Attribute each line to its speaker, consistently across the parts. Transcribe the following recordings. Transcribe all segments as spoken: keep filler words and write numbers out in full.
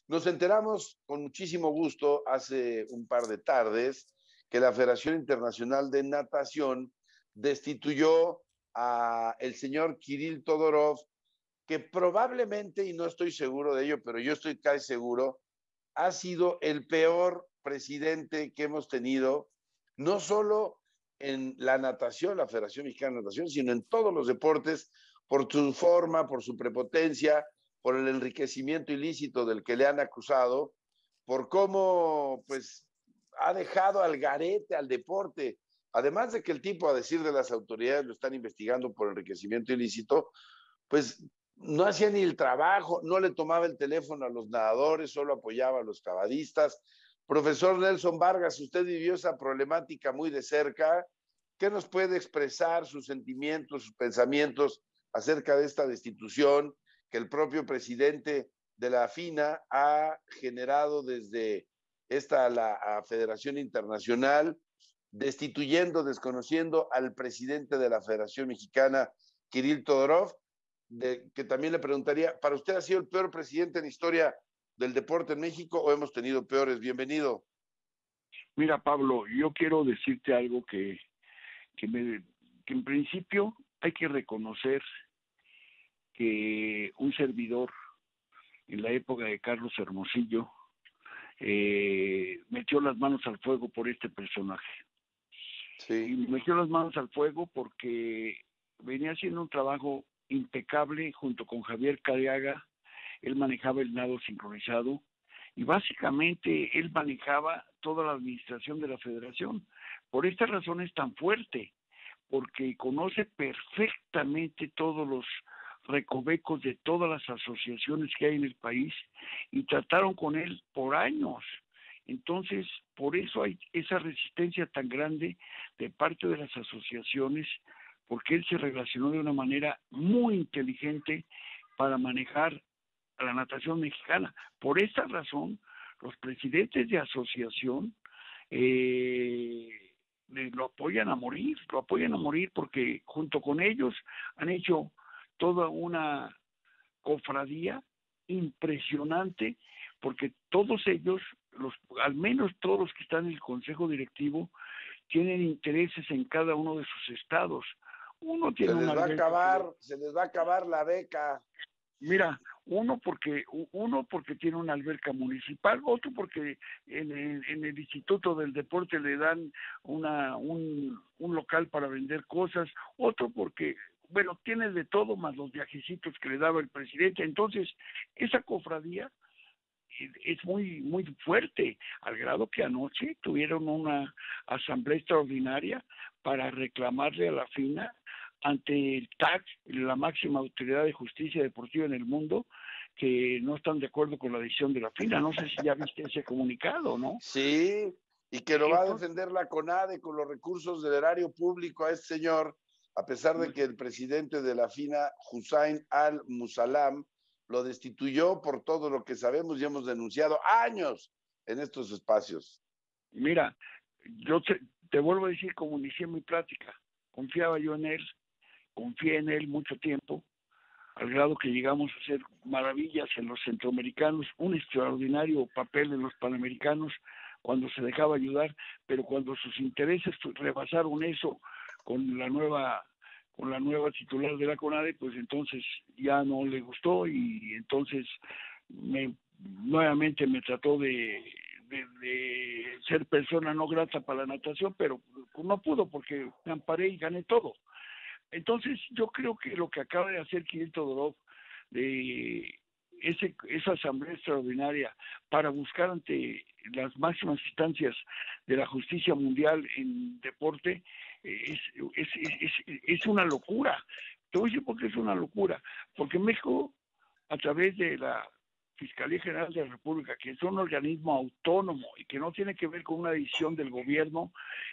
Speaker 1: Nos enteramos con muchísimo gusto hace un par de tardes que la Federación Internacional de Natación destituyó a el señor Kirill Todorov, que probablemente, y no estoy seguro de ello, pero yo estoy casi seguro, ha sido el peor presidente que hemos tenido, no solo en la natación, la Federación Mexicana de Natación, sino en todos los deportes, por su forma, por su prepotencia, por el enriquecimiento ilícito del que le han acusado, por cómo pues ha dejado al garete al deporte. Además de que el tipo, a decir de las autoridades, lo están investigando por enriquecimiento ilícito, pues no hacía ni el trabajo, no le tomaba el teléfono a los nadadores, solo apoyaba a los clavadistas. Profesor Nelson Vargas, usted vivió esa problemática muy de cerca. ¿Qué nos puede expresar sus sentimientos, sus pensamientos acerca de esta destitución que el propio presidente de la FINA ha generado desde esta la Federación Internacional, destituyendo, desconociendo al presidente de la Federación Mexicana, Kirill Todorov, de, que también le preguntaría, ¿para usted ha sido el peor presidente en la historia del deporte en México o hemos tenido peores? Bienvenido.
Speaker 2: Mira, Pablo, yo quiero decirte algo que, que, me, que en principio hay que reconocer que un servidor en la época de Carlos Hermosillo eh, metió las manos al fuego por este personaje.
Speaker 1: Sí.
Speaker 2: Y metió las manos al fuego porque venía haciendo un trabajo impecable junto con Javier Cariaga. Él manejaba el nado sincronizado y básicamente él manejaba toda la administración de la federación. Por esta razón es tan fuerte, porque conoce perfectamente todos los recovecos de todas las asociaciones que hay en el país y trataron con él por años. Entonces, por eso hay esa resistencia tan grande de parte de las asociaciones, porque él se relacionó de una manera muy inteligente para manejar a la natación mexicana. Por esta razón, los presidentes de asociación eh, lo apoyan a morir, lo apoyan a morir porque junto con ellos han hecho toda una cofradía impresionante, porque todos ellos, los, al menos todos los que están en el consejo directivo, tienen intereses en cada uno de sus estados. Uno tiene
Speaker 1: se les
Speaker 2: una
Speaker 1: va a acabar,
Speaker 2: que...
Speaker 1: se les va a acabar la beca.
Speaker 2: Mira, uno porque uno porque tiene una alberca municipal, otro porque en el, en el Instituto del Deporte le dan una un, un local para vender cosas, otro porque, bueno, tiene de todo más los viajecitos que le daba el presidente. Entonces, esa cofradía es muy muy fuerte, al grado que anoche tuvieron una asamblea extraordinaria para reclamarle a la FINA ante el T A C, la máxima autoridad de justicia deportiva en el mundo, que no están de acuerdo con la decisión de la FINA. No sé si ya viste ese comunicado, ¿no?
Speaker 1: Sí, y que lo va a defender la CONADE con los recursos del erario público a este señor, a pesar de que el presidente de la FINA, Hussain al-Musalam, lo destituyó por todo lo que sabemos y hemos denunciado años en estos espacios.
Speaker 2: Mira, yo te, te vuelvo a decir como inicié mi plática, confiaba yo en él, confié en él mucho tiempo, al grado que llegamos a hacer maravillas en los centroamericanos, un extraordinario papel en los panamericanos cuando se dejaba ayudar, pero cuando sus intereses rebasaron eso con la nueva con la nueva titular de la CONADE, pues entonces ya no le gustó y entonces me, nuevamente me trató de, de, de ser persona no grata para la natación, pero no pudo porque me amparé y gané todo. Entonces yo creo que lo que acaba de hacer Kirill Todorov, de ese, esa asamblea extraordinaria para buscar ante las máximas instancias de la justicia mundial en deporte, es, es, es, es una locura. Te voy a decir por qué es una locura, porque México, a través de la Fiscalía General de la República, que es un organismo autónomo y que no tiene que ver con una decisión del gobierno,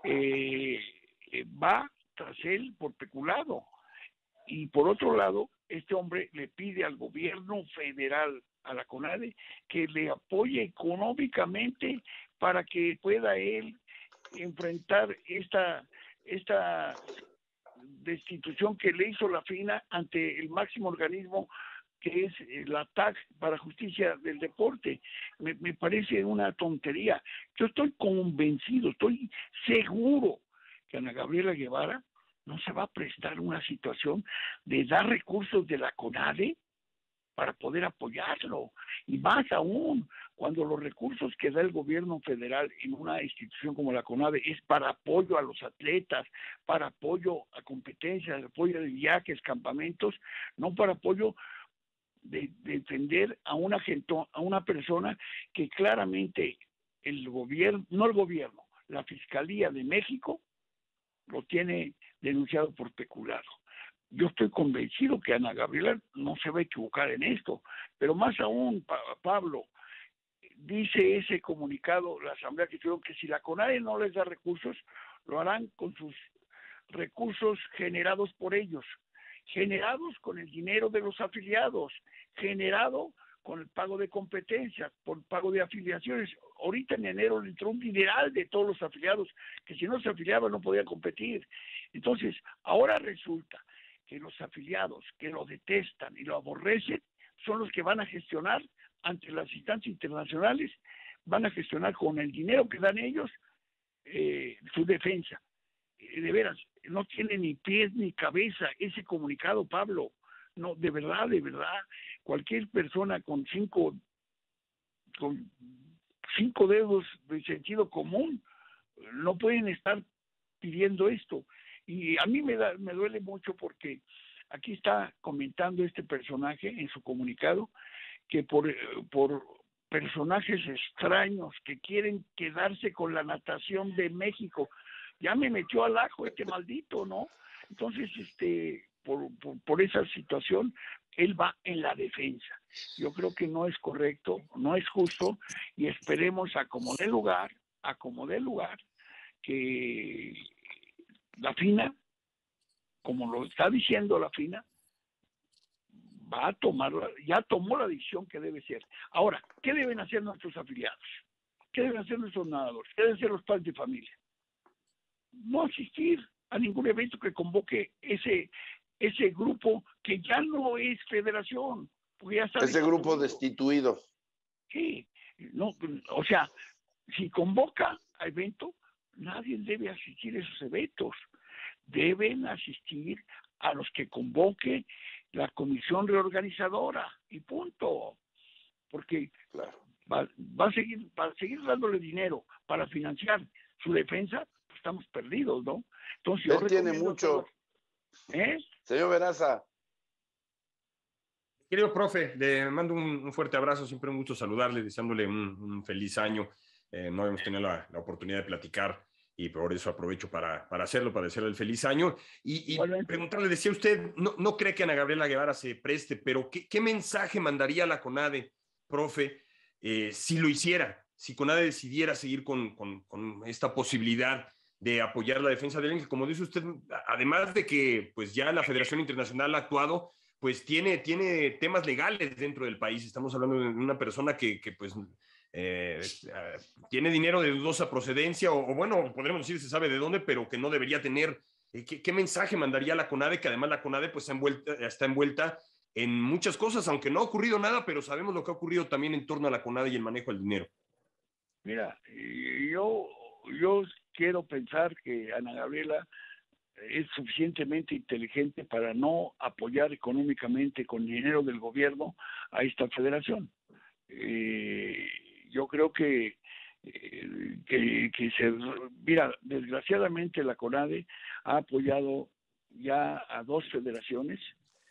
Speaker 2: eh, va tras él por peculado. Y por otro lado, este hombre le pide al gobierno federal, a la CONADE, que le apoye económicamente para que pueda él enfrentar esta, esta destitución que le hizo la FINA ante el máximo organismo que es la T A C para Justicia del Deporte. Me, me parece una tontería. Yo estoy convencido, estoy seguro que Ana Gabriela Guevara no se va a prestar una situación de dar recursos de la CONADE para poder apoyarlo. Y más aún, cuando los recursos que da el gobierno federal en una institución como la CONADE es para apoyo a los atletas, para apoyo a competencias, apoyo de viajes, campamentos, no para apoyo de, de defender a una gente, a una persona que claramente el gobierno, no el gobierno, la Fiscalía de México lo tiene denunciado por peculado. Yo estoy convencido que Ana Gabriela no se va a equivocar en esto, pero más aún, Pablo, dice ese comunicado, la Asamblea que tuvieron, que si la CONADE no les da recursos, lo harán con sus recursos generados por ellos, generados con el dinero de los afiliados, generado con el pago de competencias, por pago de afiliaciones. Ahorita en enero le entró un dineral de todos los afiliados, que si no se afiliaban no podían competir. Entonces, ahora resulta que los afiliados que lo detestan y lo aborrecen son los que van a gestionar ante las instancias internacionales, van a gestionar con el dinero que dan ellos eh, su defensa. Eh, de veras, no tiene ni pies ni cabeza ese comunicado, Pablo. No, de verdad, de verdad, cualquier persona con cinco, con cinco dedos de sentido común no pueden estar pidiendo esto. Y a mí me, da, me duele mucho porque aquí está comentando este personaje en su comunicado que por, por personajes extraños que quieren quedarse con la natación de México, ya me metió al ajo este maldito, ¿no? Entonces, este, por, por, por esa situación, él va en la defensa. Yo creo que no es correcto, no es justo, y esperemos a como dé lugar, a como dé lugar, que la FINA, como lo está diciendo la FINA, va a tomar, ya tomó la decisión que debe ser. Ahora, ¿qué deben hacer nuestros afiliados? ¿Qué deben hacer nuestros nadadores? ¿Qué deben hacer los padres de familia? No asistir a ningún evento que convoque ese, ese grupo que ya no es federación. Porque ya está
Speaker 1: ese grupo destituido.
Speaker 2: Sí, no, o sea, si convoca a evento, nadie debe asistir a esos eventos. Deben asistir a los que convoque la comisión reorganizadora y punto. Porque
Speaker 1: claro.
Speaker 2: va, va a seguir, para seguir dándole dinero para financiar su defensa, pues estamos perdidos, ¿no? Entonces yo
Speaker 1: Él tiene mucho.
Speaker 2: ¿Eh?
Speaker 1: Señor Veraza.
Speaker 3: Querido profe, le mando un, un fuerte abrazo, siempre un gusto saludarle, deseándole un, un feliz año. Eh, no hemos tenido la, la oportunidad de platicar y por eso aprovecho para, para hacerlo, para desearle el feliz año. Y, y preguntarle, decía usted, no, no cree que Ana Gabriela Guevara se preste, pero ¿qué, qué mensaje mandaría a la CONADE, profe, eh, si lo hiciera? Si CONADE decidiera seguir con, con, con esta posibilidad de apoyar la defensa del que, como dice usted, además de que pues ya la Federación Internacional ha actuado, pues tiene, tiene temas legales dentro del país. Estamos hablando de una persona que, que pues eh, tiene dinero de dudosa procedencia, o, o bueno, podremos decir se sabe de dónde, pero que no debería tener. Eh, ¿qué, ¿Qué mensaje mandaría la CONADE? Que además la CONADE pues está envuelta, está envuelta en muchas cosas, aunque no ha ocurrido nada, pero sabemos lo que ha ocurrido también en torno a la CONADE y el manejo del dinero.
Speaker 2: Mira, yo, yo quiero pensar que Ana Gabriela es suficientemente inteligente para no apoyar económicamente con dinero del gobierno a esta federación. Eh, yo creo que, eh, que, que se... Mira, desgraciadamente la CONADE ha apoyado ya a dos federaciones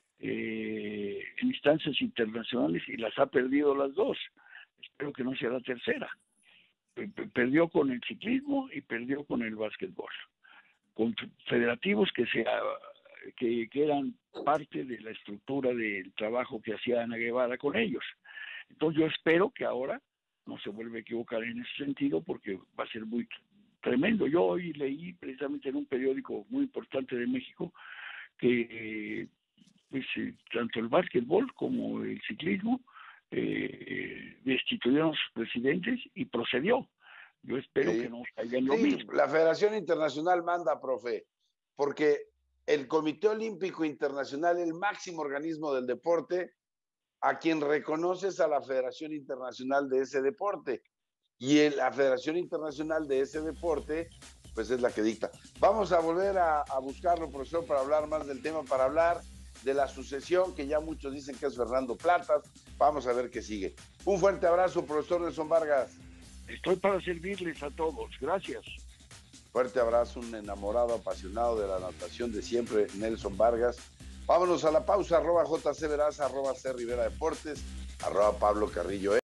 Speaker 2: eh, en instancias internacionales y las ha perdido las dos. Espero que no sea la tercera. Perdió con el ciclismo y perdió con el básquetbol, con federativos que, sea, que, que eran parte de la estructura del trabajo que hacía Ana Guevara con ellos. Entonces yo espero que ahora no se vuelva a equivocar en ese sentido, porque va a ser muy tremendo. Yo hoy leí precisamente en un periódico muy importante de México que pues, tanto el básquetbol como el ciclismo eh, destituyeron a sus presidentes y procedió. Yo espero sí. que no caiga en lo
Speaker 1: sí,
Speaker 2: mismo.
Speaker 1: La Federación Internacional manda, profe, porque el Comité Olímpico Internacional, el máximo organismo del deporte, a quien reconoce es a la Federación Internacional de ese deporte. Y el, la Federación Internacional de ese deporte, pues es la que dicta. Vamos a volver a, a buscarlo, profesor, para hablar más del tema, para hablar de la sucesión, que ya muchos dicen que es Fernando Platas. Vamos a ver qué sigue. Un fuerte abrazo, profesor Nelson Vargas.
Speaker 2: Estoy para servirles a todos. Gracias.
Speaker 1: Fuerte abrazo, un enamorado, apasionado de la natación de siempre, Nelson Vargas. Vámonos a la pausa, arroba J C Veraza, arroba C Rivera Deportes, arroba Pablo Carrillo.